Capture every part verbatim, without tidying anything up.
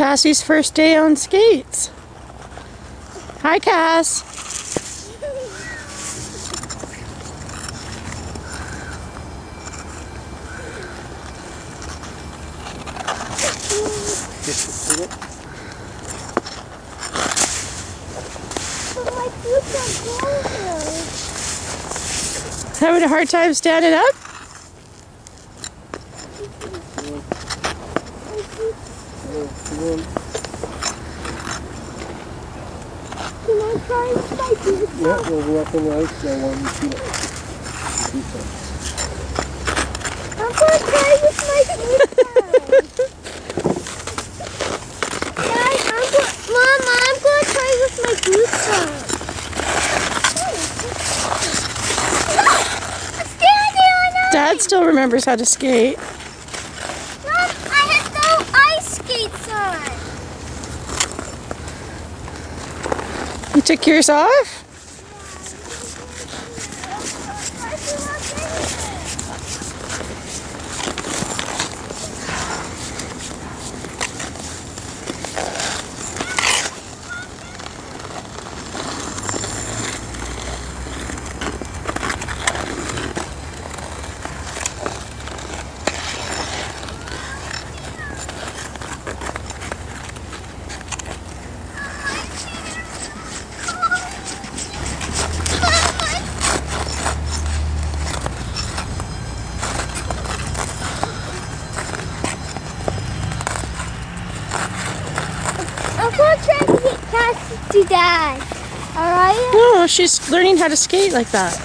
Cassie's first day on skates. Hi, Cass. Having a hard time standing up? Can I try with my boots? Yeah, we'll go up on the ice and one feet up. I'm going to try with my boots. Dad, I'm go Mama, I'm going to try with my boots on. Dad still remembers how to skate. Mom, I have no ice skates on. You took yours off? I'm going to try to get Cassie to Dad. Alright? No, she's learning how to skate like that.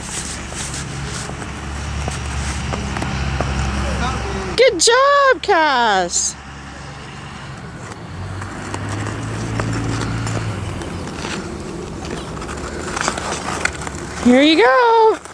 Good job, Cass. Here you go.